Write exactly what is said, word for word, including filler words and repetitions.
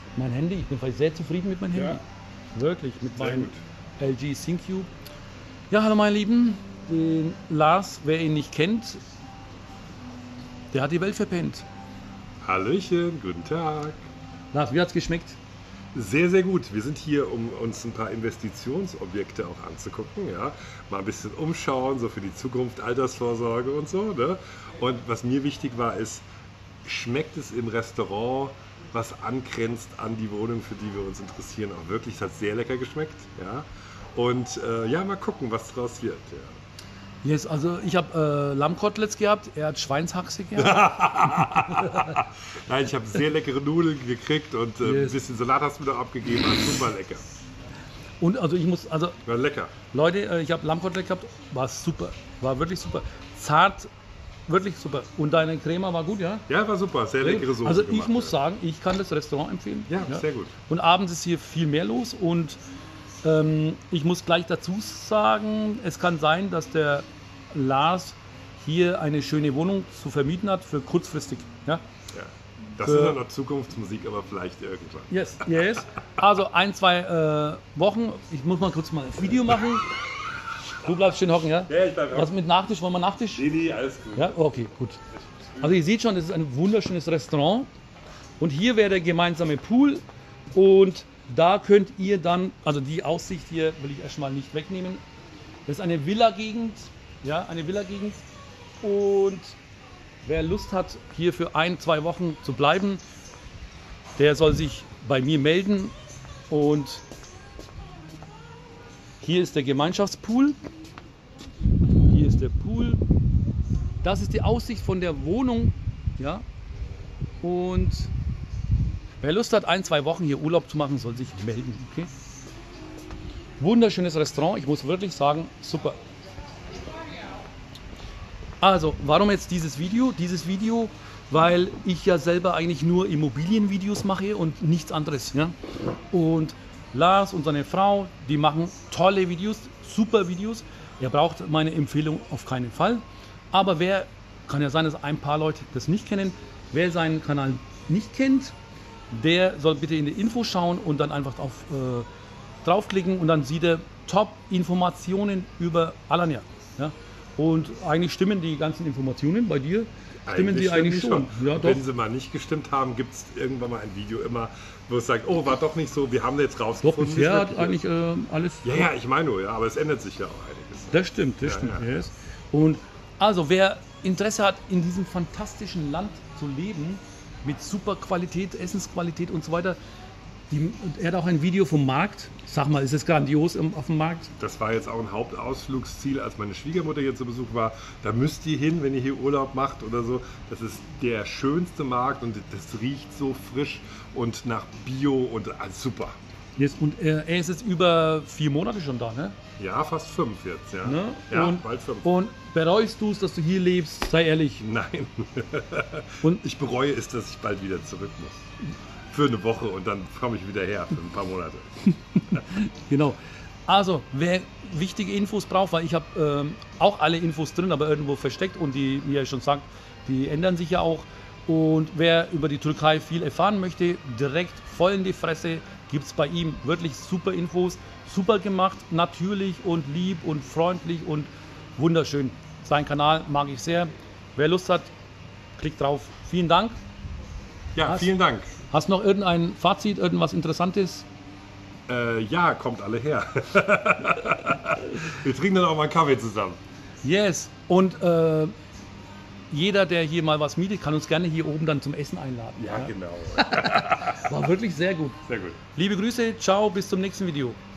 mein Handy. Ich bin sehr zufrieden mit meinem Handy. Ja. Wirklich, mit Sehr meinem gut. L G ThinQ. Ja, hallo meine Lieben. Den Lars, wer ihn nicht kennt, der hat die Welt verpennt. Hallöchen, guten Tag. Lars, wie hat's geschmeckt? Sehr, sehr gut. Wir sind hier, um uns ein paar Investitionsobjekte auch anzugucken. Ja? Mal ein bisschen umschauen, so für die Zukunft, Altersvorsorge und so. Ne? Und was mir wichtig war, ist, schmeckt es im Restaurant, was angrenzt an die Wohnung, für die wir uns interessieren, auch wirklich? Es hat sehr lecker geschmeckt. Ja? Und äh, ja, mal gucken, was draus wird. Ja. Yes, also ich habe äh, Lammkoteletts gehabt, er hat Schweinshaxe gehabt. Nein, ich habe sehr leckere Nudeln gekriegt und äh, Yes. ein bisschen Salat hast du mir noch abgegeben. War super lecker. Und also ich muss, also War lecker. Leute, äh, ich habe Lammkotelett gehabt, war super, war wirklich super. Zart, wirklich super. Und deine Crema war gut, ja? Ja, war super. Sehr leckere Soße Also ich gemacht, muss ja. sagen, ich kann das Restaurant empfehlen. Ja, sehr gut. Und abends ist hier viel mehr los und ähm, ich muss gleich dazu sagen, es kann sein, dass der Lars hier eine schöne Wohnung zu vermieten hat für kurzfristig. Ja? Ja. Das Für- ist dann noch Zukunftsmusik, aber vielleicht irgendwann. Yes, yes. Also ein, zwei äh, Wochen. Ich muss mal kurz mal ein Video machen. Du bleibst schön hocken, ja? Ja, ich bleib Was mit Nachtisch? Wollen wir Nachtisch? Nee, nee, alles gut. Ja, okay, gut. Also ihr seht schon, das ist ein wunderschönes Restaurant. Und hier wäre der gemeinsame Pool. Und da könnt ihr dann, also die Aussicht hier will ich erstmal nicht wegnehmen. Das ist eine Villa-Gegend. Ja, eine Villa-Gegend. Und wer Lust hat, hier für ein, zwei Wochen zu bleiben, der soll sich bei mir melden. Und hier ist der Gemeinschaftspool. Hier ist der Pool. Das ist die Aussicht von der Wohnung. Ja. Und wer Lust hat, ein, zwei Wochen hier Urlaub zu machen, soll sich melden. Okay? Wunderschönes Restaurant. Ich muss wirklich sagen, super. Also, warum jetzt dieses Video? Dieses Video, weil ich ja selber eigentlich nur Immobilienvideos mache und nichts anderes. Ja? Und Lars und seine Frau, die machen tolle Videos, super Videos. Er braucht meine Empfehlung auf keinen Fall. Aber wer, kann ja sein, dass ein paar Leute das nicht kennen, wer seinen Kanal nicht kennt, der soll bitte in die Info schauen und dann einfach auf, äh, draufklicken und dann sieht er Top-Informationen über Alanya. Ja? Und eigentlich stimmen die ganzen Informationen bei dir, stimmen die eigentlich schon. Ja, Und doch. wenn sie mal nicht gestimmt haben, gibt es irgendwann mal ein Video immer, wo es sagt, oh, war doch nicht so, wir haben jetzt Doch, rausgefunden. bisher wie es hat wirklich eigentlich äh, alles. ist. Ja, ja, ich meine nur, ja, aber es ändert sich ja auch einiges. Das stimmt, das Ja, stimmt. ja. Yes. Und also, wer Interesse hat, in diesem fantastischen Land zu leben, mit super Qualität, Essensqualität und so weiter, die, er hat auch ein Video vom Markt. Sag mal, ist es grandios im, auf dem Markt? Das war jetzt auch ein Hauptausflugsziel, als meine Schwiegermutter hier zu Besuch war. Da müsst ihr hin, wenn ihr hier Urlaub macht oder so. Das ist der schönste Markt und das riecht so frisch und nach Bio und alles super. Yes. Und er, er ist jetzt über vier Monate schon da, ne? Ja, fast fünf jetzt, ja. ne? Ja, und, bald fünf. und bereust du es, dass du hier lebst? Sei ehrlich. Nein. Und Ich bereue es, dass ich bald wieder zurück muss. Für eine Woche und dann komme ich wieder her für ein paar Monate. Genau. Also, wer wichtige Infos braucht, weil ich habe ähm, auch alle Infos drin, aber irgendwo versteckt und die, wie er schon sagt, die ändern sich ja auch. Und wer über die Türkei viel erfahren möchte, direkt voll in die Fresse, gibt es bei ihm wirklich super Infos, super gemacht, natürlich und lieb und freundlich und wunderschön. Sein Kanal mag ich sehr. Wer Lust hat, klickt drauf. Vielen Dank. Ja, Was? vielen Dank. Hast du noch irgendein Fazit, irgendwas Interessantes? Äh, ja, kommt alle her. Wir trinken dann auch mal einen Kaffee zusammen. Yes. Und äh, jeder, der hier mal was mietet, kann uns gerne hier oben dann zum Essen einladen. Ja, genau. War wirklich sehr gut. Sehr gut. Liebe Grüße, ciao, bis zum nächsten Video.